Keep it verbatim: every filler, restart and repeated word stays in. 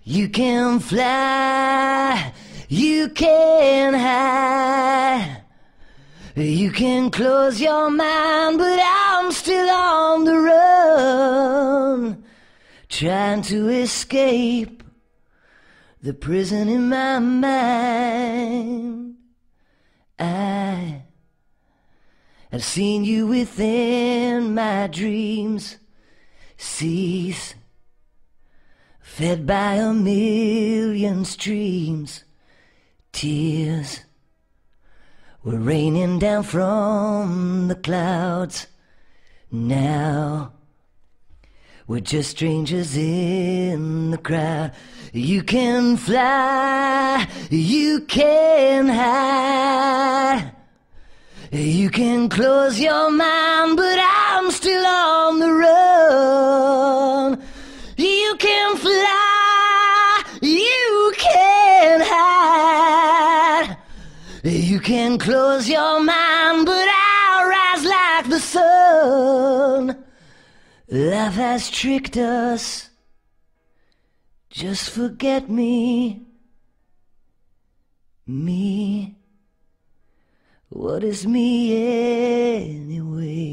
You can fly, you can hide, you can close your mind, but I'm still on the run, trying to escape the prison in my mind. I have seen you within my dreams, seas fed by a million streams. Tears were raining down from the clouds. Now we're just strangers in the crowd. You can fly, you can hide, you can close your mind, but I'm still on the run. You can fly, you can hide, you can close your mind, but I'll rise like the sun. Life has tricked us, just forget me. Me, what is me anyway?